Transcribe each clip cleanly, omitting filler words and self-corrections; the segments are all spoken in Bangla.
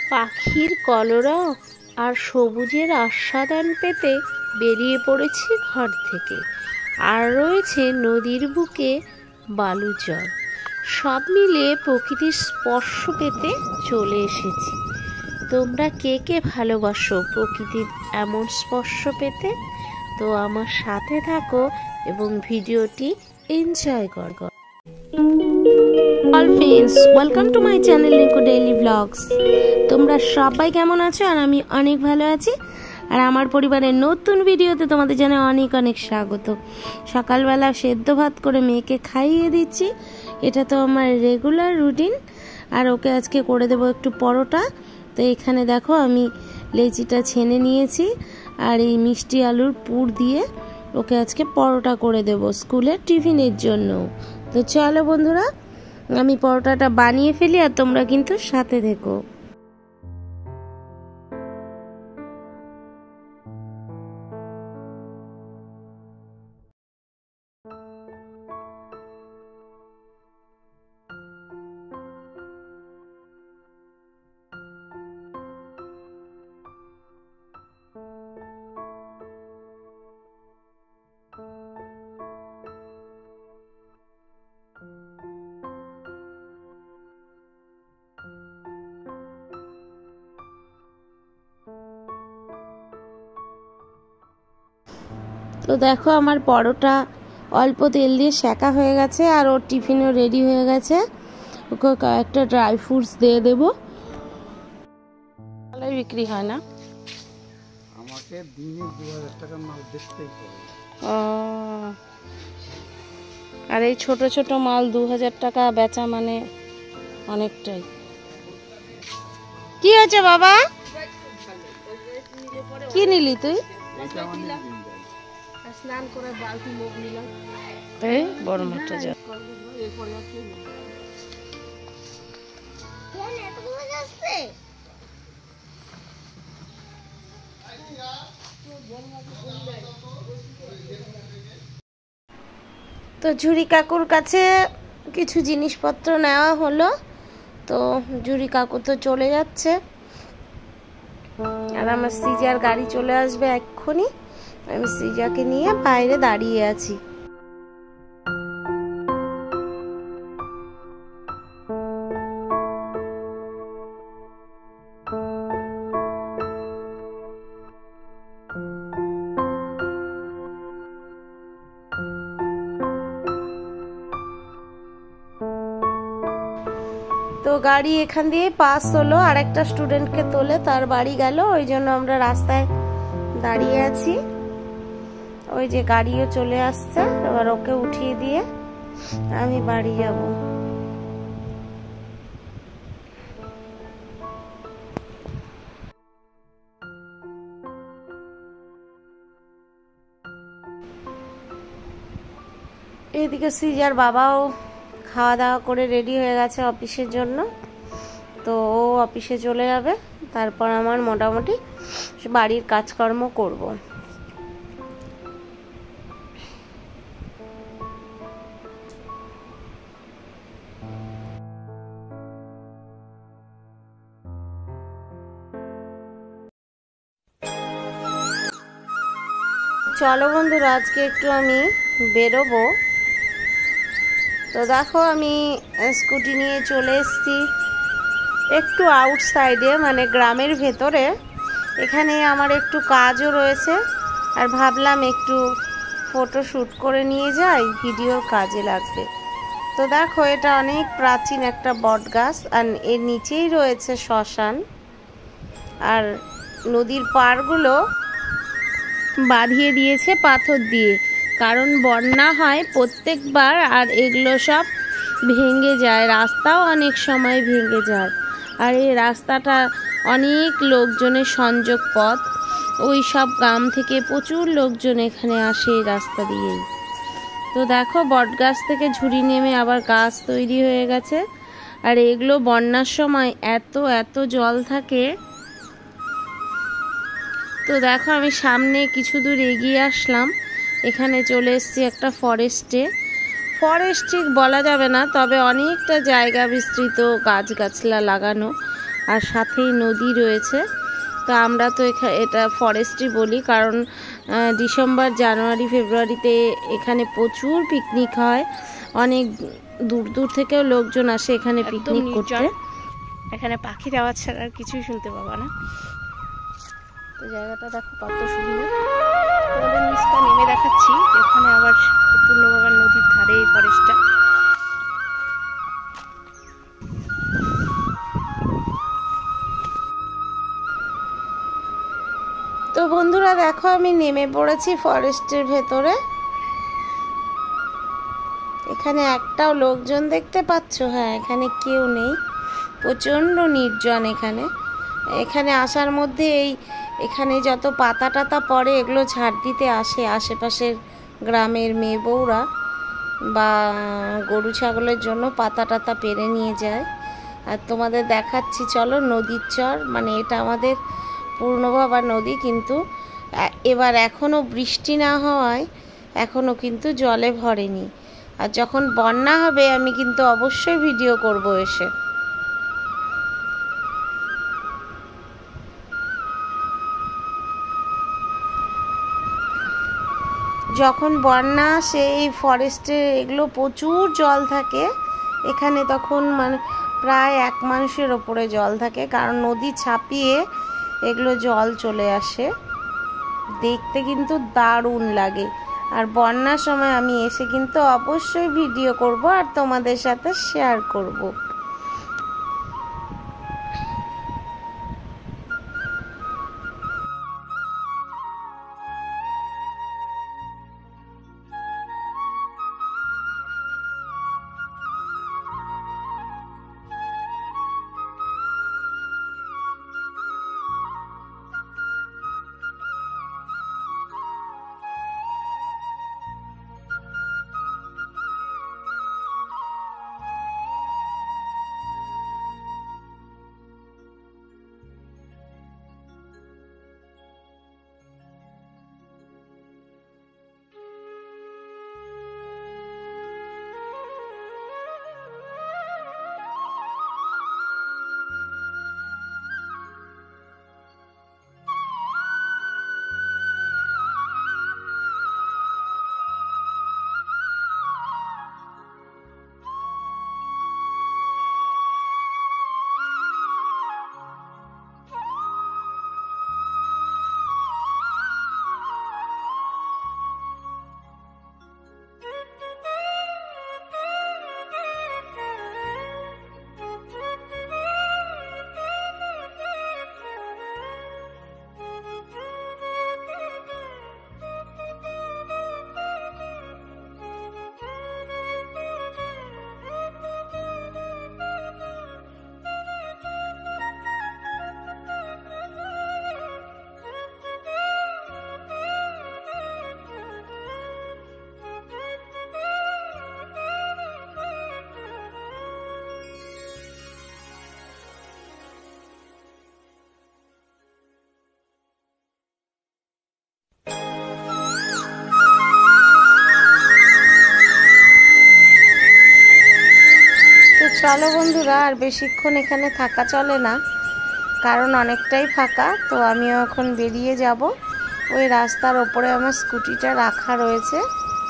পাখির কলরব আর সবুজের আস্বাদন পেতে বেরিয়ে পড়েছি ঘর থেকে। আর রয়েছে নদীর বুকে বালু জল, সব মিলিয়ে প্রকৃতির স্পর্শ পেতে চলে এসেছি। তোমরা কে কে ভালোবাসো প্রকৃতির এমন স্পর্শ পেতে? তো আমার সাথে থাকো এবং ভিডিওটি এনজয় করো। All friends, welcome to my channel Rinku daily vlogs. তোমরা সবাই কেমন আছো? আর আমি অনেক ভালো আছি। আর আমার পরিবারের নতুন ভিডিওতে তোমাদের জানাই অনেক অনেক স্বাগত। সকালবেলা সেদ্ধ ভাত করে মেয়েকে খাইয়ে দিচ্ছি, এটা তো আমার রেগুলার রুটিন। আর ওকে আজকে করে দেবো একটু পরোটা। তো এখানে দেখো আমি লেচিটা ছেনে নিয়েছি, আর এই মিষ্টি আলুর পুর দিয়ে ওকে আজকে পরোটা করে দেব স্কুলের টিফিনের জন্য। তো চলো বন্ধুরা, আমি পরোটাটা বানিয়ে ফেলি আর তোমরা কিন্তু সাথে থেকো। তো দেখো আমার পরোটা অল্প তেল দিয়ে সেকা হয়ে গেছে, আর ওর টিফিনও রেডি হয়ে গেছে। ওকে কয়েকটা ড্রাই ফ্রুটস দিয়ে দেবো। বিক্রি হয় না, আমাকে দিনে 2000 টাকা মাল বেচতেই হবে। আর এই ছোট ছোট মাল 2000 টাকা বেচা মানে অনেকটাই। কি হয়েছে বাবা? কি নিলি তুই? স্নান করে বালতি মুখ নিলাম, এই বড় মাঠে যা। তো ঝুরি কাকুর কাছে কিছু জিনিসপত্র নেওয়া হলো, তো ঝুরি কাকু তো চলে যাচ্ছে, আর আমার সিজার গাড়ি চলে আসবে এক্ষুনি। আমি সিজাকে নিয়ে বাইরে দাঁড়িয়ে আছি। তো গাড়ি এখান দিয়ে পাস হলো, আর একটা স্টুডেন্টকে তোলে তার বাড়ি গেল, ওই জন্য আমরা রাস্তায় দাঁড়িয়ে আছি। ওই যে গাড়িও চলে আসছে, এবার ওকে উঠিয়ে দিয়ে আমি বাড়ি যাব। এদিকে সিজার বাবাও খাওয়া দাওয়া করে রেডি হয়ে গেছে অফিসের জন্য, তো ও অফিসে চলে যাবে। তারপর আমার মোটামুটি বাড়ির কাজকর্ম করব। চলো বন্ধুরা, আজকে একটু আমি বেরোবো। তো দেখো আমি স্কুটি নিয়ে চলে এসেছি একটু আউটসাইডে, মানে গ্রামের ভেতরে। এখানে আমার একটু কাজও রয়েছে, আর ভাবলাম একটু ফটো শ্যুট করে নিয়ে যাই, ভিডিওর কাজে লাগবে। তো দেখো এটা অনেক প্রাচীন একটা বট গাছ, আর এর নিচেই রয়েছে শ্মশান। আর নদীর পাড়গুলো বাঁধিয়ে দিয়েছে পাথর দিয়ে, কারণ বন্যা হয় প্রত্যেকবার, আর এগুলো সব ভেঙে যায়, রাস্তাও অনেক সময় ভেঙে যায়। আর এই রাস্তাটা অনেক লোকজনের সংযোগ পথ, ওই সব গ্রাম থেকে প্রচুর লোকজন এখানে আসে এই রাস্তা দিয়েই। তো দেখো বট গাছ থেকে ঝুড়ি নেমে আবার গাছ তৈরি হয়ে গেছে। আর এগুলো বন্যার সময় এত এত জল থাকে। তো দেখো আমি সামনে কিছু দূর এগিয়ে আসলাম, এখানে চলে এসেছি একটা ফরেস্টে। ফরেস্ট ঠিক বলা যাবে না, তবে অনেকটা জায়গা বিস্তৃত, গাছগাছলা লাগানো। আর সাথেই নদী রয়েছে। তো আমরা তো এটা ফরেস্টই বলি, কারণ ডিসেম্বর, জানুয়ারি, ফেব্রুয়ারিতে এখানে প্রচুর পিকনিক হয়। অনেক দূর দূর থেকেও লোকজন আসে এখানে পিকনিক করতে। এখানে পাখির আওয়াজ ছাড়া আর কিছুই শুনতে পাবা না। তো জায়গাটা দেখো কত সুন্দর। তোমাদের নিচটা নেমে দেখাচ্ছি, এখানে আবার পূর্ণবাবার নদীর ধারে এই ফরেস্টটা। তো বন্ধুরা দেখো আমি নেমে পড়েছি ফরেস্টের ভেতরে। এখানে একটাও লোকজন দেখতে পাচ্ছ? হ্যাঁ, এখানে কেউ নেই, প্রচণ্ড নির্জন এখানে। এখানে আসার মধ্যে এখানে যত পাতা টাতা পড়ে এগুলো ঝাড় দিতে আসে আশেপাশের গ্রামের মেয়ে বউরা, বা গরু ছাগলের জন্য পাতা টাতা পেরে নিয়ে যায়। আর তোমাদের দেখাচ্ছি চলো নদীর চর, মানে এটা আমাদের পূর্ণবাবা নদী, কিন্তু এবার এখনও বৃষ্টি না হওয়ায় এখনও কিন্তু জলে ভরেনি। আর যখন বন্যা হবে আমি কিন্তু অবশ্যই ভিডিও করব এসে। যখন বন্যা আসে এই ফরেস্টে এগুলো প্রচুর জল থাকে এখানে, তখন মানে প্রায় 1 মানুষের ওপরে জল থাকে, কারণ নদী ছাপিয়ে এগুলো জল চলে আসে। দেখতে কিন্তু দারুণ লাগে। আর বন্যার সময় আমি এসে কিন্তু অবশ্যই ভিডিও করব আর তোমাদের সাথে শেয়ার করব। চলো বন্ধুরা, আর বেশিক্ষণ এখানে থাকা চলে না, কারণ অনেকটাই ফাঁকা। তো আমিও এখন বেরিয়ে যাব। ওই রাস্তার ওপরে আমার স্কুটিটা রাখা রয়েছে।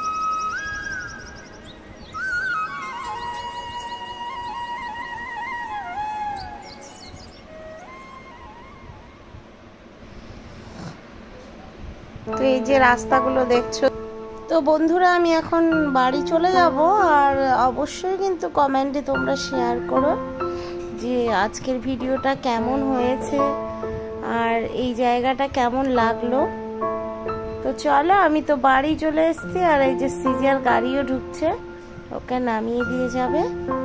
তো এই যে রাস্তাগুলো দেখছো। তো বন্ধুরা আমি এখন বাড়ি চলে যাব। আর অবশ্যই কিন্তু কমেন্টে তোমরা শেয়ার করো যে আজকের ভিডিওটা কেমন হয়েছে আর এই জায়গাটা কেমন লাগলো। তো চলো, আমি তো বাড়ি চলে এসেছি। আর এই যে সিজার গাড়িও ঢুকছে, ওকে নামিয়ে দিয়ে যাবে।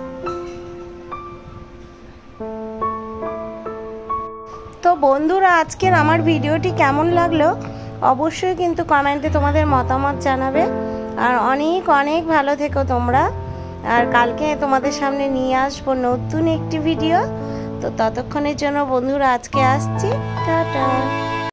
তো বন্ধুরা আজকের আমার ভিডিওটি কেমন লাগলো অবশ্যই কিন্তু কমেন্টে তোমাদের মতামত জানাবে। আর অনেক অনেক ভালো থেকো তোমরা। আর কালকে তোমাদের সামনে নিয়ে আসবো নতুন একটি ভিডিও। তো ততক্ষণের জন্য বন্ধুরা আজকে আসছি, টাটা।